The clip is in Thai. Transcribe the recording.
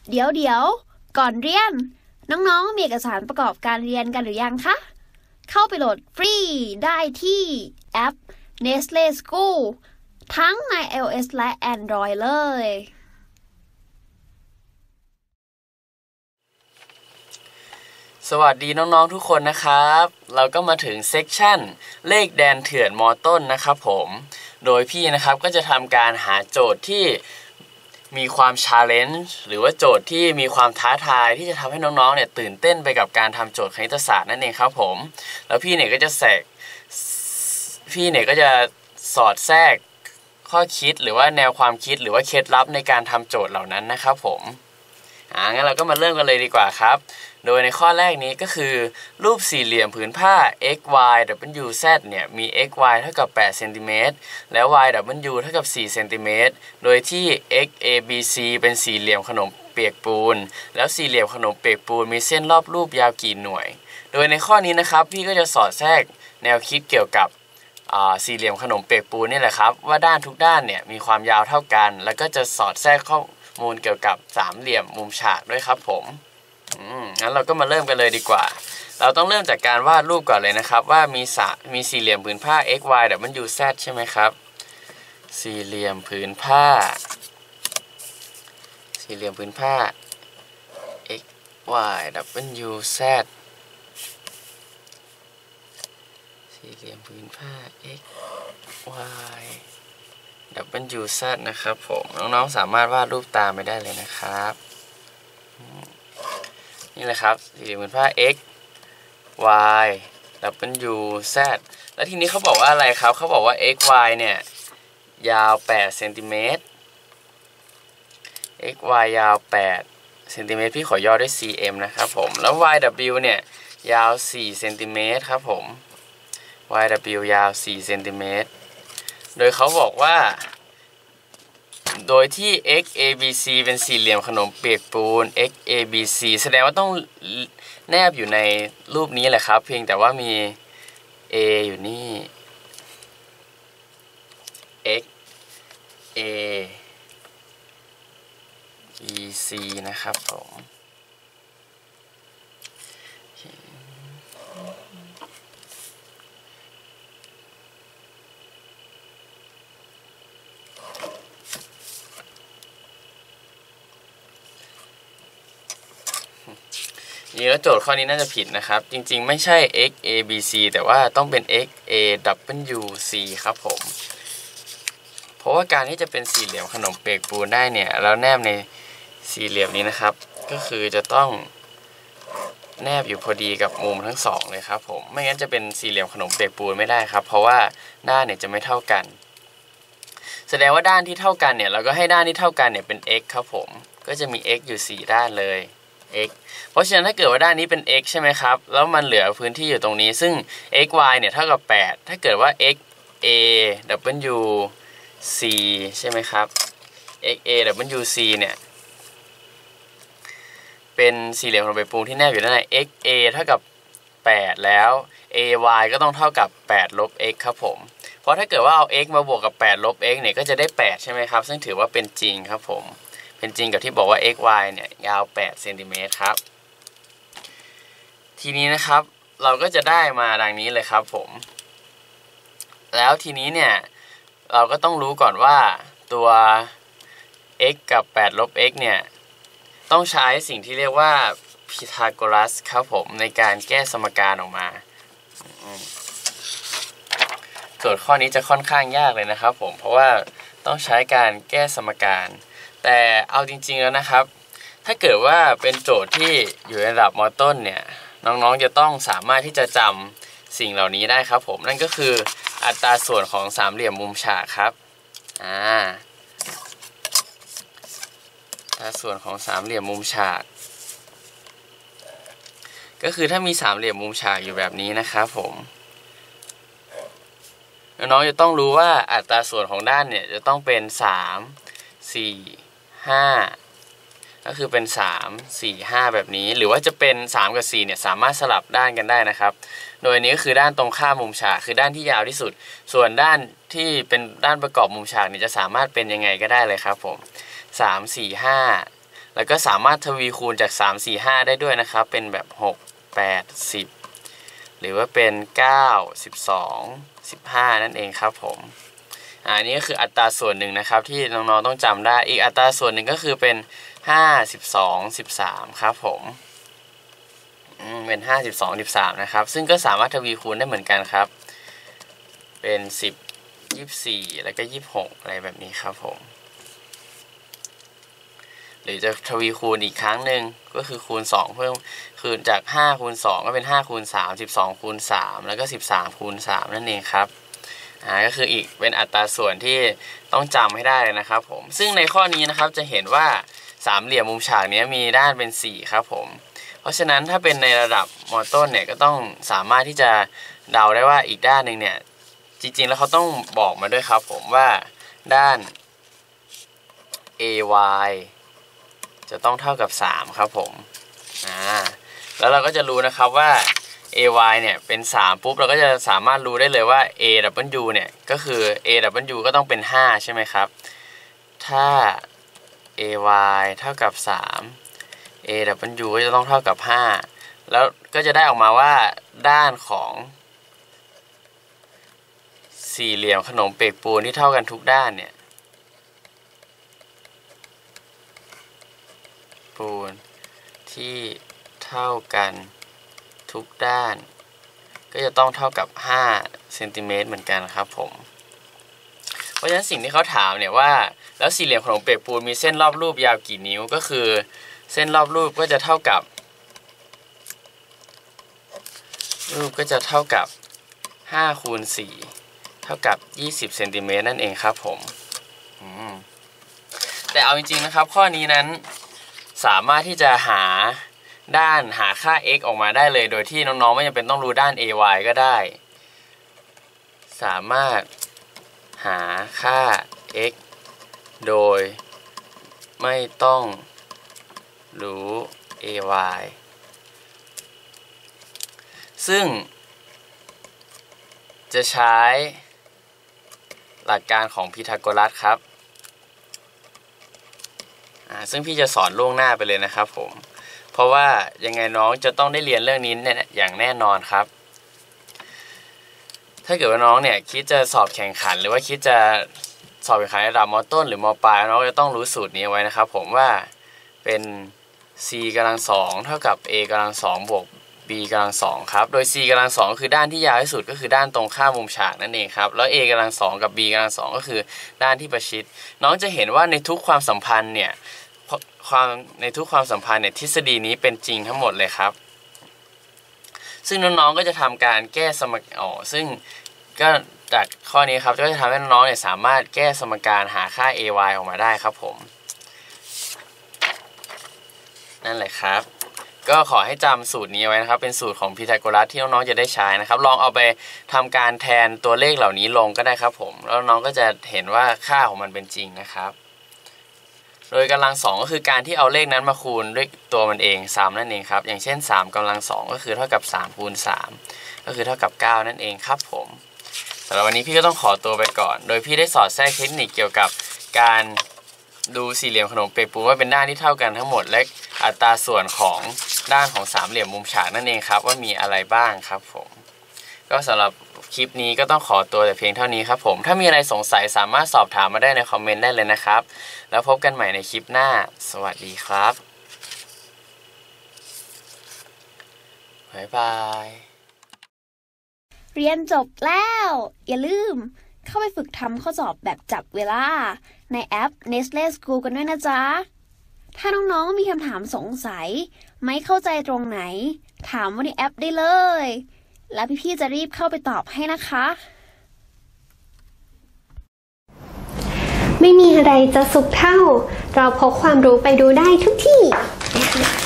เดี๋ยวก่อนเรียนน้องๆมีเอกสารประกอบการเรียนกันหรือยังคะเข้าไปโหลดฟรีได้ที่แอป Nestle School ทั้งใน iOS และ Android เลยสวัสดีน้องๆทุกคนนะครับเราก็มาถึงเซกชันเลขแดนเถื่อนม.ต้นนะครับผมโดยพี่นะครับก็จะทำการหาโจทย์ที่มีความชาเลนจ์หรือว่าโจทย์ที่มีความท้าทายที่จะทำให้น้องๆเนี่ยตื่นเต้นไปกับการทำโจทย์คณิตศาสตร์นั่นเองครับผมแล้วพี่เนี่ยก็จะสอดแทรกข้อคิดหรือว่าแนวความคิดหรือว่าเคล็ดลับในการทำโจทย์เหล่านั้นนะครับผมงั้นเราก็มาเริ่มกันเลยดีกว่าครับโดยในข้อแรกนี้ก็คือรูปสี่เหลี่ยมผืนผ้า x y w z เนี่ยมี x y เท่ากับ8เซนติเมตรและ y w เท่ากับ4เซนติเมตรโดยที่ x a b c เป็นสี่เหลี่ยมขนมเปียกปูนแล้วสี่เหลี่ยมขนมเปียกปูนมีเส้นรอบรูปยาวกี่หน่วยโดยในข้อนี้นะครับพี่ก็จะสอดแทรกแนวคิดเกี่ยวกับสี่เหลี่ยมขนมเปียกปูนนี่แหละครับว่าด้านทุกด้านเนี่ยมีความยาวเท่ากันแล้วก็จะสอดแทรกข้อมูลเกี่ยวกับสามเหลี่ยมมุมฉากด้วยครับผมงั้นเราก็มาเริ่มกันเลยดีกว่าเราต้องเริ่มจากการวาดรูปก่อนเลยนะครับว่ามีสี่เหลี่ยมผืนผ้า x y w z ใช่ไหมครับสี่เหลี่ยมผืนผ้าx y w z สี่เหลี่ยมผืนผ้า x y w z นะครับผมน้องๆสามารถวาดรูปตามไปได้เลยนะครับนี่แหละครับสี่เหลี่ยมผืนผ้า x y w z แล้วทีนี้เขาบอกว่าอะไรครับเขาบอกว่า x y เนี่ยยาว8เซนติเมตร x y ยาว8เซนติเมตรพี่ขอย่อด้วย cm นะครับผมแล้ว y w เนี่ยยาว4เซนติเมตรครับผม y w ยาว4เซนติเมตรโดยเขาบอกว่าโดยที่ x a b c เป็นสี่เหลี่ยมขนมเปียกปูน x a b c แสดงว่าต้องแนบอยู่ในรูปนี้แหละครับเพียงแต่ว่ามี a อยู่นี่ x a b c นะครับผมนี่แล้วโจทย์ข้อนี้น่าจะผิดนะครับจริงๆไม่ใช่ x a b c แต่ว่าต้องเป็น x a w c ครับผมเพราะว่าการที่จะเป็นสี่เหลี่ยมขนมเปียกปูนได้เนี่ยแล้วแนบในสี่เหลี่ยมนี้นะครับก็คือจะต้องแนบอยู่พอดีกับมุมทั้งสองเลยครับผมไม่งั้นจะเป็นสี่เหลี่ยมขนมเปียกปูนไม่ได้ครับเพราะว่าด้านเนี่ยจะไม่เท่ากันแสดงว่าด้านที่เท่ากันเนี่ยเราก็ให้ด้านที่เท่ากันเนี่ยเป็น x ครับผมก็จะมี x อยู่4ด้านเลยx เพราะฉะนั้นถ้าเกิดว่าด้านนี้เป็น x ใช่ไหมครับแล้วมันเหลือพื้นที่อยู่ตรงนี้ซึ่ง x y เนี่ยเท่ากับ8ถ้าเกิดว่า x a w c ใช่ไหมครับ x a w c เนี่ยเป็นสี่เหลี่ยมขนมเปียกปูนที่แนบอยู่ด้านใน x a เท่ากับ8แล้ว a y ก็ต้องเท่ากับ8ลบ x ครับผมเพราะถ้าเกิดว่าเอา x มาบวกกับ8ลบ x เนี่ยก็จะได้8ใช่ไหมครับซึ่งถือว่าเป็นจริงครับผมเป็นจริงกับที่บอกว่า x y เนี่ยยาว8เซนติเมตรครับทีนี้นะครับเราก็จะได้มาดังนี้เลยครับผมแล้วทีนี้เนี่ยเราก็ต้องรู้ก่อนว่าตัว x กับ8ลบ x เนี่ยต้องใช้สิ่งที่เรียกว่าพีทาโกรัสครับผมในการแก้สมการออกมาโจทย์ข้อนี้จะค่อนข้างยากเลยนะครับผมเพราะว่าต้องใช้การแก้สมการแต่เอาจริงๆแล้วนะครับถ้าเกิดว่าเป็นโจทย์ที่อยู่ในระดับม.ต้นเนี่ยน้องๆจะต้องสามารถที่จะจำสิ่งเหล่านี้ได้ครับผมนั่นก็คืออัตราส่วนของสามเหลี่ยมมุมฉากครับอัตราส่วนของสามเหลี่ยมมุมฉากก็คือถ้ามีสามเหลี่ยมมุมฉากอยู่แบบนี้นะครับผมน้องๆจะต้องรู้ว่าอัตราส่วนของด้านเนี่ยจะต้องเป็น3 4 5ก็คือเป็น3 4 5แบบนี้หรือว่าจะเป็น3กับ4เนี่ยสามารถสลับด้านกันได้นะครับโดยนี้ก็คือด้านตรงข้ามมุมฉากคือด้านที่ยาวที่สุดส่วนด้านที่เป็นด้านประกอบมุมฉากเนี่ยจะสามารถเป็นยังไงก็ได้เลยครับผม3 4 5 แล้วก็สามารถทวีคูณจาก3 4 5ได้ด้วยนะครับเป็นแบบ6 8 10หรือว่าเป็น9 12 15นั่นเองครับผมนี่ก็คืออัตราส่วนหนึ่งนะครับที่น้องๆต้องจำได้อีกอัตราส่วนหนึ่งก็คือเป็น5 12 13ครับผมเป็น5 12 13นะครับซึ่งก็สามารถทวีคูณได้เหมือนกันครับเป็น10 24แล้วก็26อะไรแบบนี้ครับผมหรือจะทวีคูณอีกครั้งหนึ่งก็คือคูณ2เพิ่มคือจาก5คูณ2ก็เป็น5คูณ3 12คูณ3แล้วก็13คูณ3นั่นเองครับก็คืออีกเป็นอัตราส่วนที่ต้องจำให้ได้เลยนะครับผมซึ่งในข้อนี้นะครับจะเห็นว่าสามเหลี่ยมมุมฉากนี้มีด้านเป็น4ครับผมเพราะฉะนั้นถ้าเป็นในระดับม.ต้นเนี่ยก็ต้องสามารถที่จะเดาได้ว่าอีกด้านหนึ่งเนี่ยจริงๆแล้วเขาต้องบอกมาด้วยครับผมว่าด้าน AY จะต้องเท่ากับ3ครับผมแล้วเราก็จะรู้นะครับว่า AY เนี่ยเป็น3ปุ๊บเราก็จะสามารถรู้ได้เลยว่า AW เนี่ยก็คือ AW ก็ต้องเป็น5ใช่ไหมครับถ้า AY เท่ากับ3 AW ก็จะต้องเท่ากับ5แล้วก็จะได้ออกมาว่าด้านของสี่เหลี่ยมขนมเปียกปูนที่เท่ากันทุกด้านเนี่ยปูนที่เท่ากันทุกด้านก็จะต้องเท่ากับ5เซนติเมตรเหมือนกันครับผมเพราะฉะนั้นสิ่งที่เขาถามเนี่ยว่าแล้วสี่เหลี่ยมขนมเปียกปูนมีเส้นรอบรูปยาวกี่นิ้วก็คือเส้นรอบรูปก็จะเท่ากับ5คูณ4เท่ากับ20เซนติเมตรนั่นเองครับผมแต่เอาจริงๆนะครับข้อนี้นั้นสามารถที่จะหาค่า x ออกมาได้เลยโดยที่น้องๆไม่จำเป็นต้องรู้ด้าน ay ก็ได้สามารถหาค่า x โดยไม่ต้องรู้ ay ซึ่งจะใช้หลักการของพีทาโกรัสครับซึ่งพี่จะสอนล่วงหน้าไปเลยนะครับผมเพราะว่ายังไงน้องจะต้องได้เรียนเรื่องนี้อย่างแน่นอนครับถ้าเกิดว่าน้องเนี่ยคิดจะสอบแข่งขันหรือว่าคิดจะสอบแข่งขันระดับม.ต้นหรือม.ปลายน้องจะต้องรู้สูตรนี้ไว้นะครับผมว่าเป็น c กำลัง2เท่ากับ a กำลัง2บวก b กำลัง2ครับโดย c กำลัง2คือด้านที่ยาวที่สุดก็คือด้านตรงข้ามมุมฉากนั่นเองครับแล้ว a กำลัง2กับ b กำลัง2ก็คือด้านที่ประชิดน้องจะเห็นว่าในทุกความสัมพันธ์เนี่ยทฤษฎีนี้เป็นจริงทั้งหมดเลยครับซึ่งน้องๆก็จะทำการแก้สมการซึ่งก็จากข้อนี้ครับก็จะทำให้น้องๆเนี่ยสามารถแก้สมการหาค่า ay ออกมาได้ครับผมนั่นแหละครับก็ขอให้จำสูตรนี้ไว้นะครับเป็นสูตรของพีทาโกรัสที่น้องๆจะได้ใช้นะครับลองเอาไปทำการแทนตัวเลขเหล่านี้ลงก็ได้ครับผมแล้วน้องก็จะเห็นว่าค่าของมันเป็นจริงนะครับโดยกำลัง2ก็คือการที่เอาเลขนั้นมาคูณด้วยตัวมันเอง3นั่นเองครับอย่างเช่น3กำลัง2ก็คือเท่ากับ3คูณ3ก็คือเท่ากับ9นั่นเองครับผมสำหรับวันนี้พี่ก็ต้องขอตัวไปก่อนโดยพี่ได้สอดแทรกเทคนิคเกี่ยวกับการดูสี่เหลี่ยมขนมเปียกปูนว่าเป็นด้านที่เท่ากันทั้งหมดและอัตราส่วนของด้านของสามเหลี่ยมมุมฉากนั่นเองครับว่ามีอะไรบ้างครับผมก็สำหรับคลิปนี้ก็ต้องขอตัวแต่เพียงเท่านี้ครับผมถ้ามีอะไรสงสัยสามารถสอบถามมาได้ในคอมเมนต์ได้เลยนะครับแล้วพบกันใหม่ในคลิปหน้าสวัสดีครับบ๊ายบายเรียนจบแล้วอย่าลืมเข้าไปฝึกทำข้อสอบแบบจับเวลาในแอป Nestle School กันด้วยนะจ๊ะถ้าน้องๆมีคำถามสงสัยไม่เข้าใจตรงไหนถามว่าในแอปได้เลยแล้วพี่ๆจะรีบเข้าไปตอบให้นะคะไม่มีอะไรจะสุขเท่าเราพกความรู้ไปดูได้ทุกที่นะคะ